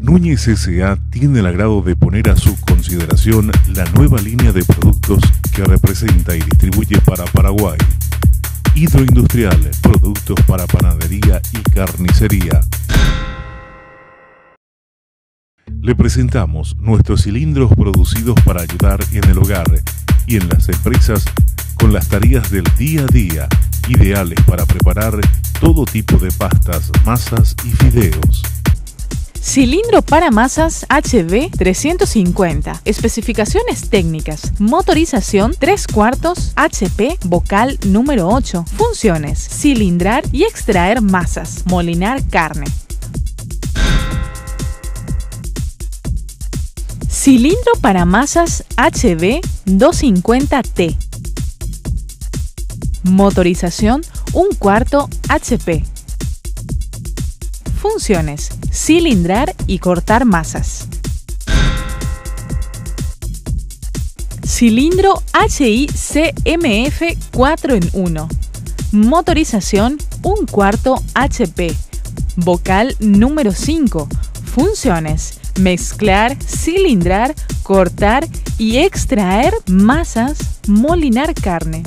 Núñez S.A. tiene el agrado de poner a su consideración la nueva línea de productos que representa y distribuye para Paraguay. Hidroindustrial, productos para panadería y carnicería. Le presentamos nuestros cilindros producidos para ayudar en el hogar y en las empresas con las tareas del día a día, ideales para preparar todo tipo de pastas, masas y fideos. Cilindro para masas HB 350. Especificaciones técnicas. Motorización 3/4 HP, bocal número 8. Funciones: cilindrar y extraer masas, molinar carne. Cilindro para masas HB 250T. Motorización 1/4 HP. Funciones: cilindrar y cortar masas. Cilindro HI-CMF 4 en 1. Motorización 1/4 HP. Vocal número 5. Funciones: mezclar, cilindrar, cortar y extraer masas, molinar carne.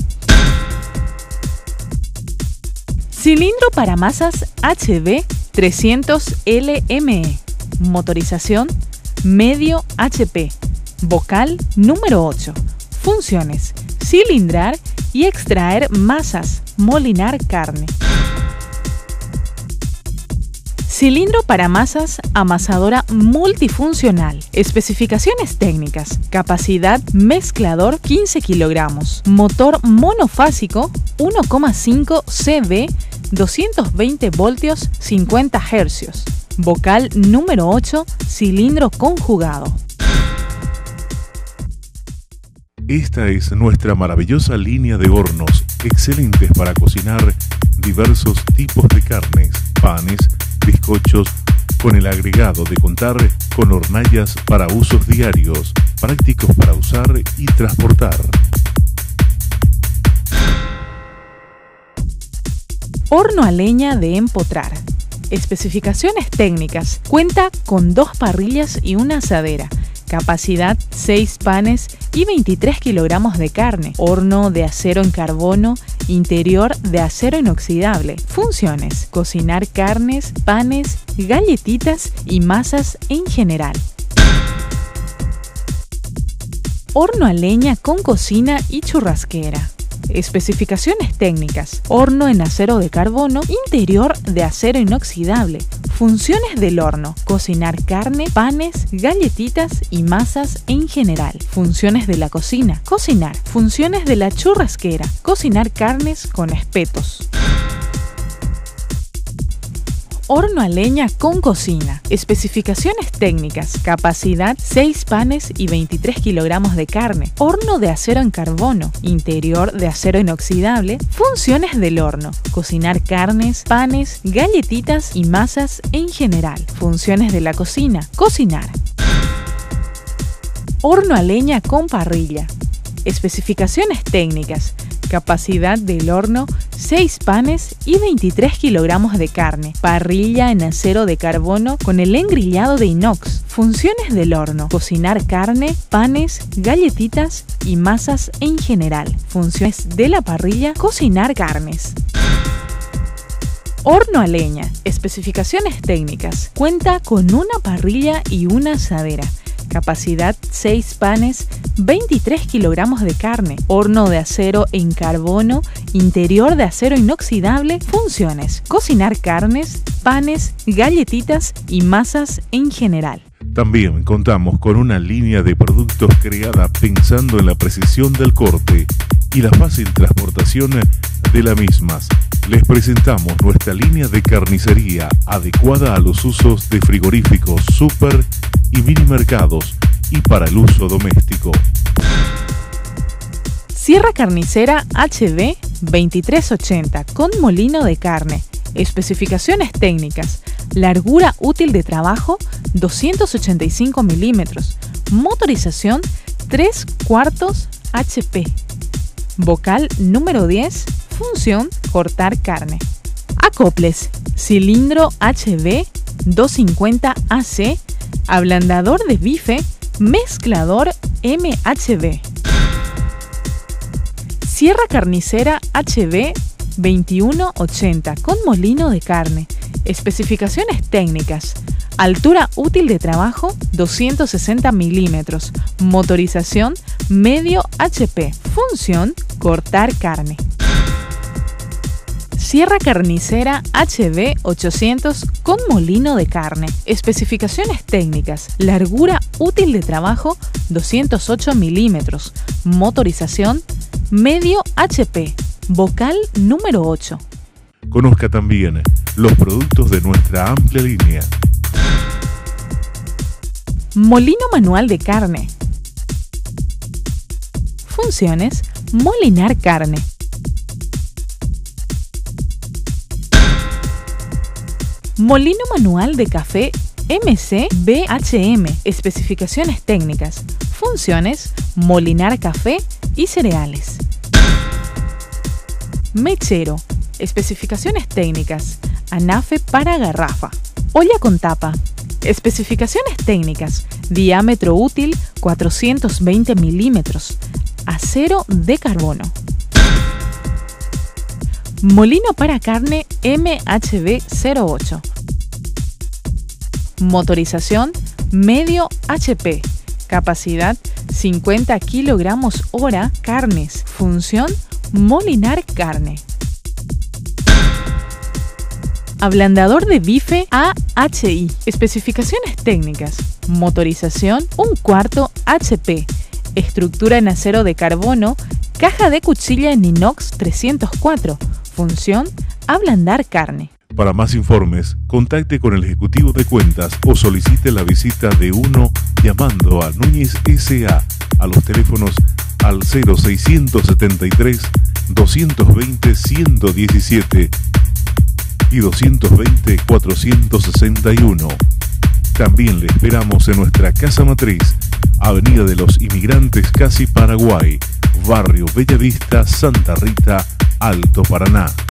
Cilindro para masas HB 300 LME. Motorización medio HP. Vocal número 8. Funciones: cilindrar y extraer masas, molinar carne. Cilindro para masas amasadora multifuncional. Especificaciones técnicas. Capacidad mezclador 15 kilogramos. Motor monofásico 1,5 CV, 220 voltios, 50 hercios. Vocal número 8, cilindro conjugado. Esta es nuestra maravillosa línea de hornos, excelentes para cocinar diversos tipos de carnes, panes, bizcochos, con el agregado de contar con hornallas para usos diarios, prácticos para usar y transportar. Horno a leña de empotrar. Especificaciones técnicas. Cuenta con 2 parrillas y una asadera. Capacidad 6 panes y 23 kilogramos de carne. Horno de acero en carbono, interior de acero inoxidable. Funciones: cocinar carnes, panes, galletitas y masas en general. Horno a leña con cocina y churrasquera. Especificaciones técnicas. Horno en acero de carbono, interior de acero inoxidable. Funciones del horno: cocinar carne, panes, galletitas y masas en general. Funciones de la cocina: cocinar. Funciones de la churrasquera: cocinar carnes con espetos. Horno a leña con cocina. Especificaciones técnicas. Capacidad 6 panes y 23 kilogramos de carne. Horno de acero en carbono. Interior de acero inoxidable. Funciones del horno: cocinar carnes, panes, galletitas y masas en general. Funciones de la cocina: cocinar. Horno a leña con parrilla. Especificaciones técnicas. Capacidad del horno 6 panes y 23 kilogramos de carne. Parrilla en acero de carbono con el engrillado de inox. Funciones del horno: cocinar carne, panes, galletitas y masas en general. Funciones de la parrilla: cocinar carnes. Horno a leña. Especificaciones técnicas. Cuenta con una parrilla y una asadera. Capacidad 6 panes, 23 kilogramos de carne. Horno de acero en carbono, interior de acero inoxidable. Funciones: cocinar carnes, panes, galletitas y masas en general. También contamos con una línea de productos creada pensando en la precisión del corte y la fácil transportación de las mismas. Les presentamos nuestra línea de carnicería adecuada a los usos de frigoríficos, súper y mini mercados y para el uso doméstico. Sierra carnicera HB 2380 con molino de carne. Especificaciones técnicas. Largura útil de trabajo 285 milímetros. Motorización 3/4 HP. Vocal número 10. Función: cortar carne. Acoples. Cilindro HB 250 AC Ablandador de bife, mezclador MHD. Sierra carnicera HB 2180 con molino de carne. Especificaciones técnicas. Altura útil de trabajo 260 milímetros. Motorización medio HP. Función cortar carne. Sierra carnicera HB 800 con molino de carne. Especificaciones técnicas. Largura útil de trabajo 208 milímetros. Motorización medio HP. Vocal número 8. Conozca también los productos de nuestra amplia línea. Molino manual de carne. Funciones: molinar carne. Molino manual de café MC BHM. Especificaciones técnicas. Funciones: molinar café y cereales. Mechero. Especificaciones técnicas. Anafe para garrafa. Olla con tapa. Especificaciones técnicas. Diámetro útil 420 milímetros. Acero de carbono. Molino para carne MHB 08. Motorización medio HP. Capacidad 50 kilogramos hora. Carnes. Función: molinar carne. Ablandador de bife AHI. Especificaciones técnicas. Motorización 1/4 HP. Estructura en acero de carbono. Caja de cuchilla en inox 304. Función: ablandar carne. Para más informes, contacte con el ejecutivo de cuentas o solicite la visita de uno llamando a Núñez S.A. a los teléfonos al 0673 220 117 y 220 461. También le esperamos en nuestra casa matriz, Avenida de los Inmigrantes, Casi Paraguay, Barrio Bellavista, Santa Rita, Alto Paraná.